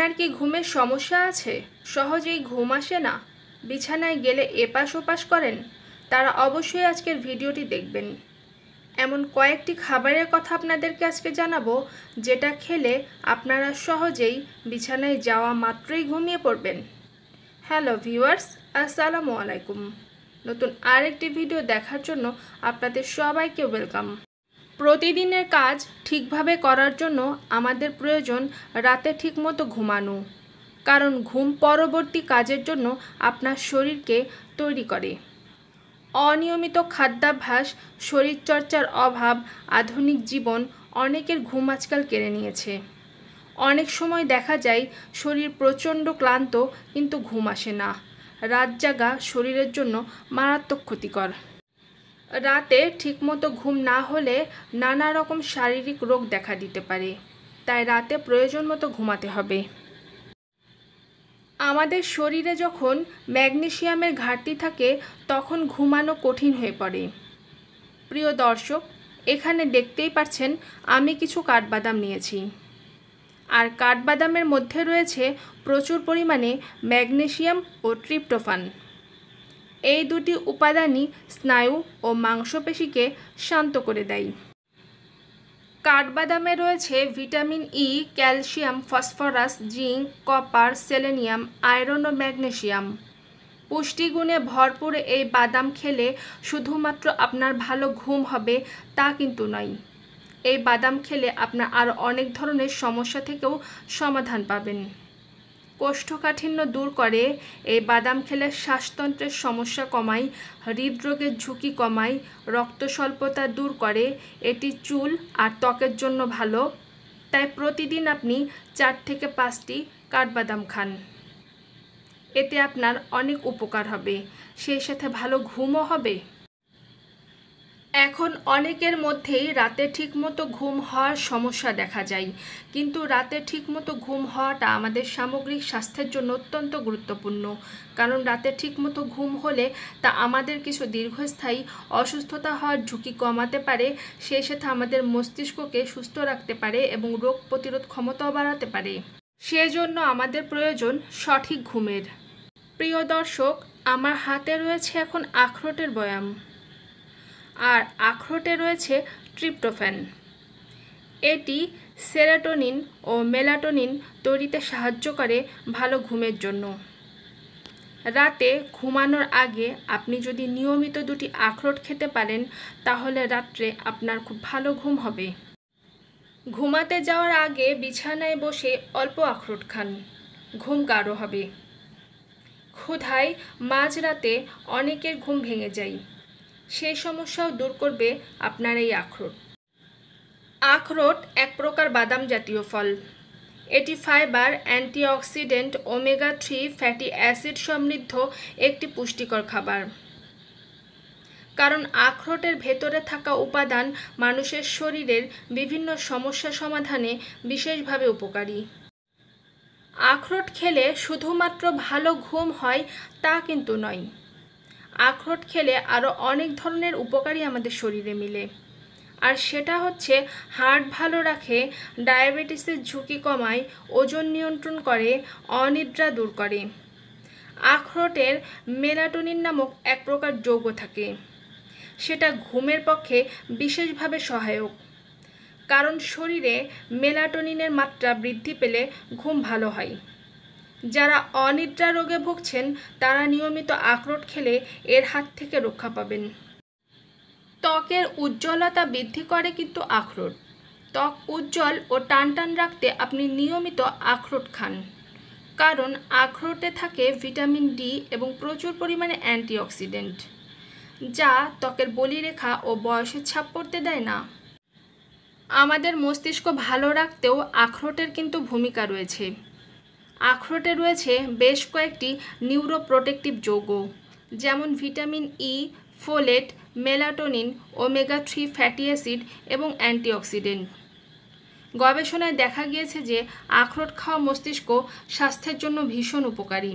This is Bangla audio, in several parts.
আপনার কি ঘুমের সমস্যা আছে? সহজেই ঘুম আসে না, বিছানায় গেলে এপাশ ওপাশ করেন? তারা অবশ্যই আজকের ভিডিওটি দেখবেন। এমন কয়েকটি খাবারের কথা আপনাদেরকে আজকে জানাবো, যেটা খেলে আপনারা সহজেই বিছানায় যাওয়া মাত্রই ঘুমিয়ে পড়বেন। হ্যালো ভিউয়ার্স, আসসালামু আলাইকুম। নতুন আরেকটি ভিডিও দেখার জন্য আপনাদের সবাইকে ওয়েলকাম। প্রতিদিনের কাজ ঠিকভাবে করার জন্য আমাদের প্রয়োজন রাতে ঠিকমতো ঘুমানো, কারণ ঘুম পরবর্তী কাজের জন্য আপনার শরীরকে তৈরি করে। অনিয়মিত খাদ্যাভ্যাস, শরীরচর্চার অভাব, আধুনিক জীবন অনেকের ঘুম আজকাল কেড়ে নিয়েছে। অনেক সময় দেখা যায় শরীর প্রচণ্ড ক্লান্ত, কিন্তু ঘুম আসে না। রাত জাগা শরীরের জন্য মারাত্মক ক্ষতিকর। রাতে ঠিকমতো ঘুম না হলে নানা রকম শারীরিক রোগ দেখা দিতে পারে, তাই রাতে প্রয়োজন মতো ঘুমাতে হবে। আমাদের শরীরে যখন ম্যাগনেসিয়ামের ঘাটতি থাকে তখন ঘুমানো কঠিন হয়ে পড়ে। প্রিয় দর্শক, এখানে দেখতেই পাচ্ছেন আমি কিছু কাঠবাদাম নিয়েছি, আর কাঠবাদামের মধ্যে রয়েছে প্রচুর পরিমাণে ম্যাগনেসিয়াম ও ট্রিপ্টোফান। এই দুটি উপাদানই স্নায়ু ও মাংসপেশিকে শান্ত করে দেয়। কাঠবাদামে রয়েছে vitamin E, calcium, phosphorus, zinc, copper, selenium, iron ও ম্যাগনেসিয়াম। পুষ্টিগুণে ভরপুর এই বাদাম খেলে শুধুমাত্র আপনার ভালো ঘুম হবে তা কিন্তু নয়। এই বাদাম খেলে আপনার আরও অনেক ধরনের সমস্যা থেকেও সমাধান পাবেন। কোষ্ঠকাঠিন্য দূর করে এই বাদাম খেলে শ্বাসতন্ত্রের সমস্যা কমায়, হৃদরোগের ঝুঁকি কমায়, রক্ত স্বল্পতা দূর করে। এটি চুল আর ত্বকের জন্য ভালো, তাই প্রতিদিন আপনি 4 থেকে 5টি কাঠবাদাম খান। এতে আপনার অনেক উপকার হবে, সেই সাথে ভালো ঘুমও হবে। এখন অনেকের মধ্যেই রাতে ঠিকমতো ঘুম হওয়ার সমস্যা দেখা যায়, কিন্তু রাতে ঠিকমতো ঘুম হওয়াটা আমাদের সামগ্রিক স্বাস্থ্যের জন্য অত্যন্ত গুরুত্বপূর্ণ। কারণ রাতে ঠিকমতো ঘুম হলে তা আমাদের কিছু দীর্ঘস্থায়ী অসুস্থতা হওয়ার ঝুঁকি কমাতে পারে, সেই সাথে আমাদের মস্তিষ্ককে সুস্থ রাখতে পারে এবং রোগ প্রতিরোধ ক্ষমতাও বাড়াতে পারে। সেজন্য আমাদের প্রয়োজন সঠিক ঘুমের। প্রিয় দর্শক, আমার হাতে রয়েছে এখন আখরোটের বয়াম, আর আখরোটে রয়েছে ট্রিপ্টোফ্যান। এটি সেরোটোনিন ও মেলাটোনিন তৈরিতে সাহায্য করে ভালো ঘুমের জন্য। রাতে ঘুমানোর আগে আপনি যদি নিয়মিত 2টি আখরোট খেতে পারেন, তাহলে রাত্রে আপনার খুব ভালো ঘুম হবে। ঘুমাতে যাওয়ার আগে বিছানায় বসে অল্প আখরোট খান, ঘুম গাঢ় হবে। ক্ষুধায় মাঝরাতে অনেকের ঘুম ভেঙে যায়, সেই সমস্যাও দূর করবে আপনার এই আখরোট। আখরোট এক প্রকার বাদাম জাতীয় ফল। এটি fibre, antioxidant, omega 3 fatty acid সমৃদ্ধ একটি পুষ্টিকর খাবার। কারণ আখরোটের ভেতরে থাকা উপাদান মানুষের শরীরের বিভিন্ন সমস্যা সমাধানে বিশেষভাবে উপকারী। আখরোট খেলে শুধুমাত্র ভালো ঘুম হয় তা কিন্তু নয়। আখরোট খেলে আরও অনেক ধরনের উপকারী আমাদের শরীরে মিলে, আর সেটা হচ্ছে হার্ট ভালো রাখে, ডায়াবেটিসের ঝুঁকি কমায়, ওজন নিয়ন্ত্রণ করে, অনিদ্রা দূর করে। আখরোটের মেলাটোনিন নামক এক প্রকার যৌগ থাকে, সেটা ঘুমের পক্ষে বিশেষভাবে সহায়ক। কারণ শরীরে মেলাটোনিনের মাত্রা বৃদ্ধি পেলে ঘুম ভালো হয়। যারা অনিদ্রা রোগে ভুগছেন তারা নিয়মিত আখরোট খেলে এর হাত থেকে রক্ষা পাবেন। ত্বকের উজ্জ্বলতা বৃদ্ধি করে কিন্তু আখরোট। ত্বক উজ্জ্বল ও টানটান রাখতে আপনি নিয়মিত আখরোট খান, কারণ আখরোটে থাকে ভিটামিন ডি এবং প্রচুর পরিমাণে অ্যান্টিঅক্সিডেন্ট, যা ত্বকের বলিরেখা ও বয়সের ছাপ পড়তে দেয় না। আমাদের মস্তিষ্ক ভালো রাখতেও আখরোটের কিন্তু ভূমিকা রয়েছে। আখরোটে রয়েছে বেশ কয়েকটি নিউরোপ্রোটেক্টিভ যৌগ, যেমন vitamin E, folate, melatonin, omega 3 fatty acid এবং অ্যান্টিঅক্সিডেন্ট। গবেষণায় দেখা গিয়েছে যে আখরোট খাওয়া মস্তিষ্ক স্বাস্থ্যের জন্য ভীষণ উপকারী।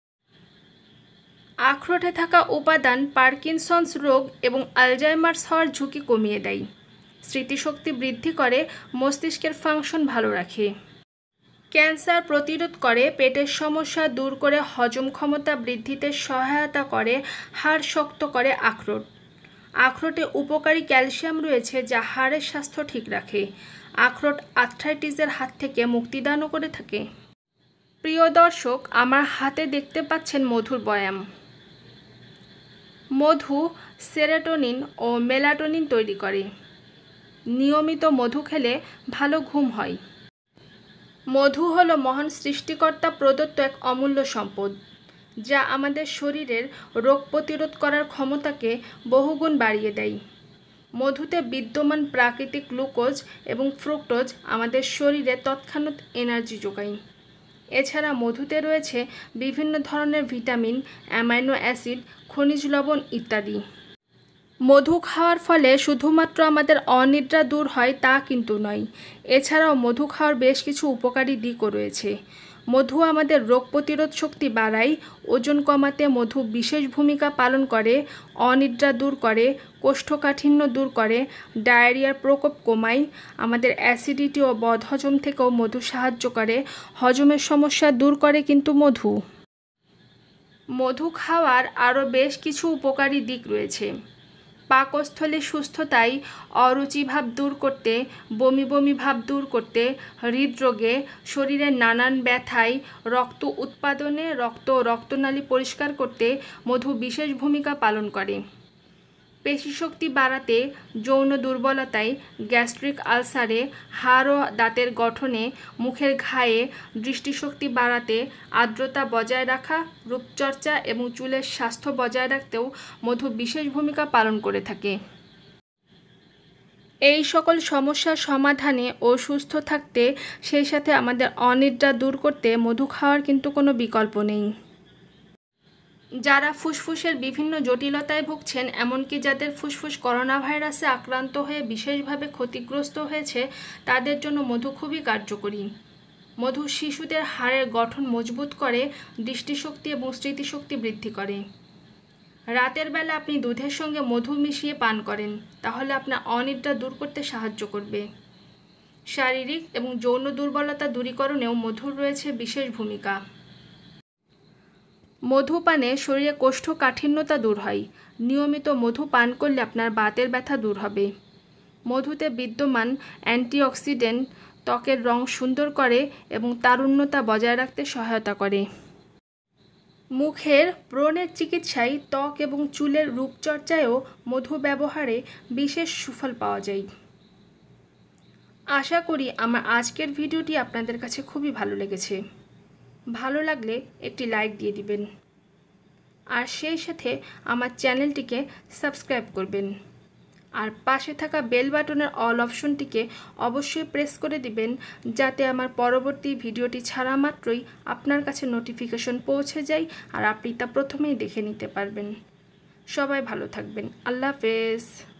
আখরোটে থাকা উপাদান পার্কিনসন্স রোগ এবং আলজাইমার্স হওয়ার ঝুঁকি কমিয়ে দেয়, স্মৃতিশক্তি বৃদ্ধি করে, মস্তিষ্কের ফাংশন ভালো রাখে। ক্যান্সার প্রতিরোধ করে, পেটের সমস্যা দূর করে, হজম ক্ষমতা বৃদ্ধিতে সহায়তা করে, হাড় শক্ত করে আখরোট। আখরোটে উপকারী ক্যালসিয়াম রয়েছে যা হাড়ের স্বাস্থ্য ঠিক রাখে। আখরোট আর্থ্রাইটিসের হাত থেকে মুক্তিদানও করে থাকে। প্রিয় দর্শক, আমার হাতে দেখতে পাচ্ছেন মধুর বয়াম। মধু সেরোটোনিন ও মেলাটোনিন তৈরি করে। নিয়মিত মধু খেলে ভালো ঘুম হয়। মধু হলো মহান সৃষ্টিকর্তা প্রদত্ত এক অমূল্য সম্পদ, যা আমাদের শরীরের রোগ প্রতিরোধ করার ক্ষমতাকে বহুগুণ বাড়িয়ে দেয়। মধুতে বিদ্যমান প্রাকৃতিক গ্লুকোজ এবং ফ্রুক্টোজ আমাদের শরীরে তৎক্ষণাৎ এনার্জি যোগায়। এছাড়া মধুতে রয়েছে বিভিন্ন ধরনের ভিটামিন, অ্যামাইনো অ্যাসিড, খনিজ লবণ ইত্যাদি। মধু খাওয়ার ফলে শুধুমাত্র আমাদের অনিদ্রা দূর হয় তা কিন্তু নয়। এছাড়াও মধু খাওয়ার বেশ কিছু উপকারী দিকও রয়েছে। মধু আমাদের রোগ প্রতিরোধ শক্তি বাড়ায়, ওজন কমাতে মধু বিশেষ ভূমিকা পালন করে, অনিদ্রা দূর করে, কোষ্ঠকাঠিন্য দূর করে, ডায়রিয়ার প্রকোপ কমায়, আমাদের অ্যাসিডিটি ও বদহজম থেকেও মধু সাহায্য করে, হজমের সমস্যা দূর করে কিন্তু মধু। মধু খাওয়ার আরও বেশ কিছু উপকারী দিক রয়েছে। পাকস্থলীর সুস্থতায়, অরুচি ভাব দূর করতে, বমি বমি ভাব দূর করতে, হৃদরোগে, শরীরের নানান ব্যথায়, রক্ত উৎপাদনে, রক্তনালী পরিষ্কার করতে মধু বিশেষ ভূমিকা পালন করে। পেশিশক্তি বাড়াতে, যৌন দুর্বলতায়, গ্যাস্ট্রিক আলসারে, হাড় ও দাঁতের গঠনে, মুখের ঘায়ে, দৃষ্টিশক্তি বাড়াতে, আর্দ্রতা বজায় রাখা, রূপচর্চা এবং চুলের স্বাস্থ্য বজায় রাখতেও মধু বিশেষ ভূমিকা পালন করে থাকে। এই সকল সমস্যার সমাধানে ও সুস্থ থাকতে, সেই সাথে আমাদের অনিদ্রা দূর করতে মধু খাওয়ার কিন্তু কোনো বিকল্প নেই। যারা ফুসফুসের বিভিন্ন জটিলতায় ভুগছেন, এমনকি যাদের ফুসফুস করোনা ভাইরাসে আক্রান্ত হয়ে বিশেষভাবে ক্ষতিগ্রস্ত হয়েছে, তাদের জন্য মধু খুবই কার্যকরী। মধু শিশুদের হাড়ের গঠন মজবুত করে, দৃষ্টিশক্তি এবং স্মৃতিশক্তি বৃদ্ধি করে। রাতের বেলা আপনি দুধের সঙ্গে মধু মিশিয়ে পান করেন, তাহলে আপনার অনিদ্রা দূর করতে সাহায্য করবে। শারীরিক এবং যৌন দুর্বলতা দূরীকরণেও মধুর রয়েছে বিশেষ ভূমিকা। মধু পানে শরীরে কোষ্ঠকাঠিন্যতা দূর হয়। নিয়মিত মধু পান করলে আপনার বাতের ব্যথা দূর হবে। মধুতে বিদ্যমান অ্যান্টিঅক্সিডেন্ট ত্বকের রং সুন্দর করে এবং তারুণ্যতা বজায় রাখতে সহায়তা করে। মুখের ব্রণের চিকিৎসায়, ত্বক এবং চুলের রূপচর্চায়ও মধু ব্যবহারে বিশেষ সুফল পাওয়া যায়। আশা করি আমার আজকের ভিডিওটি আপনাদের কাছে খুবই ভালো লেগেছে। ভালো লাগলে একটি লাইক দিয়ে দিবেন, আর সেই সাথে আমার চ্যানেলটিকে সাবস্ক্রাইব করবেন, আর পাশে থাকা বেল বাটনের অল অপশনটিকে অবশ্যই প্রেস করে দিবেন, যাতে আমার পরবর্তী ভিডিওটি ছাড়া মাত্রই আপনার কাছে নোটিফিকেশন পৌঁছে যায় আর আপনি তা প্রথমেই দেখে নিতে পারবেন। সবাই ভালো থাকবেন। আল্লাহ হাফেজ।